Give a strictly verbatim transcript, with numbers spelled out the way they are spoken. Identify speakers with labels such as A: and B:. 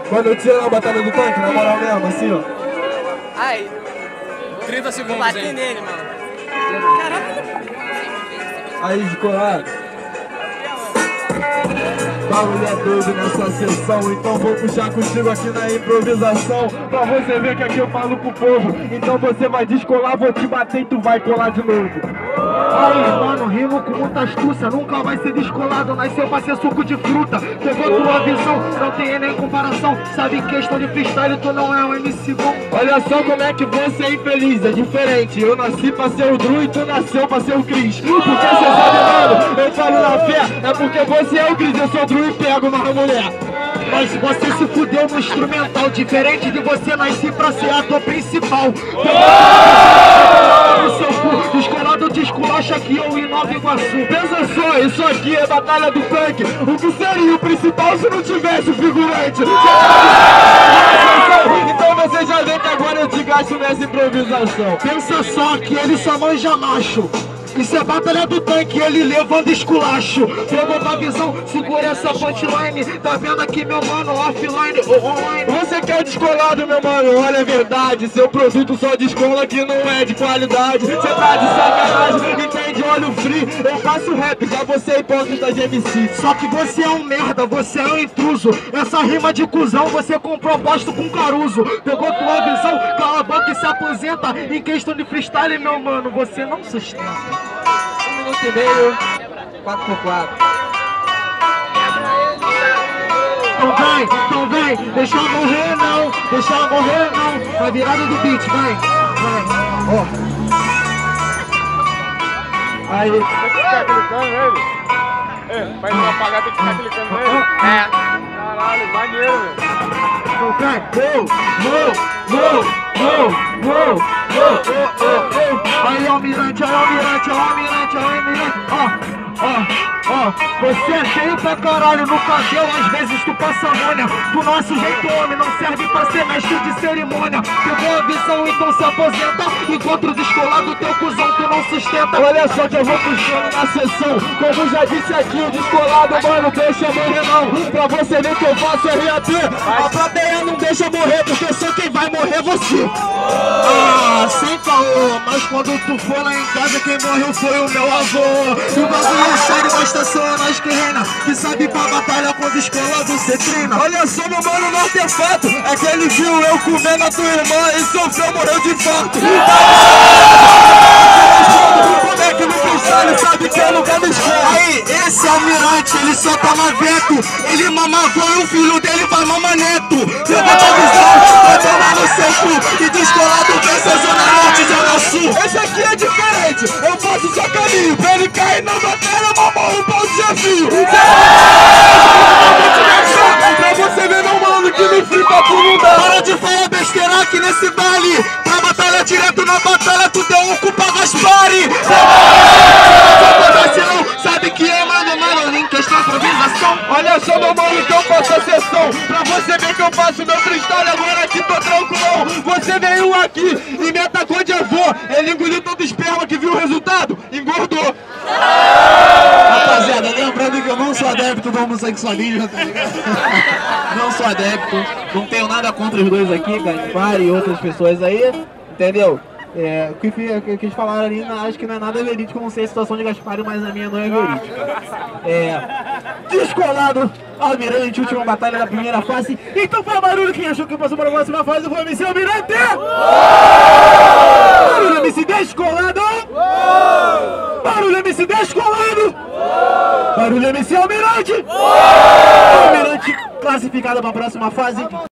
A: Quando eu tiro na batalha do tanque, na moral mesmo, assim, ó.
B: Ai,
C: trinta segundos,
B: bati
C: hein?
B: nele, mano. Caramba.
A: Aí, descolado. Bagulho é doido nessa sessão, então vou puxar contigo aqui na improvisação, pra você ver que aqui eu falo pro povo. Então você vai descolar, vou te bater e tu vai colar de novo. Aí, mano, rimo com muita astúcia, nunca vai ser descolado, nasceu pra ser suco de fruta. Pegou tua visão, não tem nem comparação, sabe em questão de freestyle tu não é um M C bom. Olha só como é que você é infeliz, é diferente. Eu nasci pra ser o Dru e tu nasceu pra ser o Cris. Porque você sabe, mano, eu falo na fé, é porque você é o Cris, eu sou o Dru e pego uma mulher. Mas você se fudeu no instrumental, diferente de você nascer pra ser ator principal. No seu cu, descolado de esculacha aqui ou em Nova Iguaçu. Pensa só, isso aqui é batalha do tanque. O que seria o principal se não tivesse o figurante? Então você já vê que agora eu te gasto nessa improvisação. Pensa só que ele só manja macho. Isso é batalha do tanque, ele levando esculacho. Pegou tua visão, segura essa punchline. Tá vendo aqui, meu mano, offline ou online? Você quer descolado, meu mano, olha a verdade. Seu produto só descola que não é de qualidade. Você tá de sacanagem, entende olho free. Eu faço rap, já você é hipócrita de M C. Só que você é um merda, você é um intruso. Essa rima de cuzão, você comprou bosto com Caruso. Pegou tua visão, cala a boca e se aposenta. Em questão de freestyle, meu mano, você não sustenta. Um minuto e meio, quatro por quatro. Então vem, então vem, deixa eu morrer não, deixa eu morrer não. Na virada do beat, vem, vem, ó. Aí.
D: Tem que ficar clicando nele. É, pra ele não apagar tem que ficar clicando nele.
B: É.
D: Caralho, maneiro, velho.
A: Então vem, no, no, no, no, no. Oh, oh, oh, oh. Aí, almirante, aí, almirante, aí, almirante, aí, almirante. Ó, ó, ó. Você é feio pra caralho no cabelo, às vezes tu passa mônia. Do nosso jeito, homem, não serve pra ser mestre de cerimônia. Pegou a visão, então se aposenta. Encontro descolado, teu cuzão tu não sustenta. Olha só que eu vou puxando na sessão. Como já disse aqui, o descolado, mano, deixa morrer não. Pra você ver que eu faço R A P. A plateia não deixa morrer, porque só quem vai morrer é você. Ah, sem caô, mas quando tu for lá em casa, quem morreu foi o meu avô. E o bagulho é sério, mas tá só nós que reina. Que sabe pra batalha com descolado cê treina. Olha só, meu mano, no artefato. É que ele viu eu comendo a tua irmã e sofreu, morreu de infarto. Como é que no freestyle sabe que é lugar do escola? Aí, esse almirante, ele só toma vento. Ele mama avô e o filho dele vai mamar neto. Pegou tua visão, vai tomar no seu cu. E descolado pensa zona norte, zona sul. Esse aqui é diferente, eu faço só caminho. Pra ele cair na batalha, mamar um pau de desafio. Pra você ver, meu mano, que no free papo não dá. Para de falar besteira aqui nesse baile. Pra batalha direto na batalha, tu deu um cu pra Gaspari. Sabe que é, mano, mano, em questão de improvisação. Olha só, meu mano, que eu faço a sessão. Pra você ver que eu faço meu freestyle, agora aqui tô tranquilão. Você veio aqui e me atacou de avô. Ele engoliu todo o esperma que viu o resultado, engordou.
E: Rapaziada, lembrando que eu não sou adepto do homossexualismo, tá ligado? Não sou adepto, não tenho nada contra os dois aqui, Gaspar e outras pessoas aí, entendeu? É, o que, o que eles falaram ali, acho que não é nada verídico, não sei a situação de Gaspar, mas a minha não é verídica. É, descolado, almirante, última batalha da primeira fase. Então faz barulho quem achou que passou para a próxima fase, foi o M C Almirante! Barulho M C descolado! Barulho M C descolado! Barulho M C Almirante! Almirante classificado para a próxima fase.